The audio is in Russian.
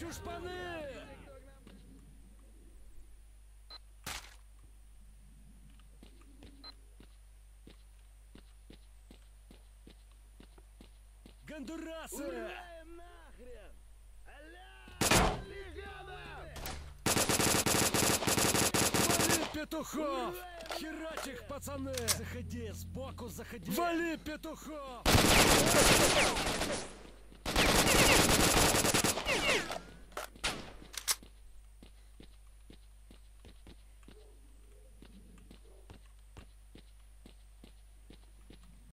чушпаны! Гондурасы! Ураем нахрен! Аля! Бригада! Вали петухов! Херач их, пацаны! Заходи, сбоку заходи! Вали петухов!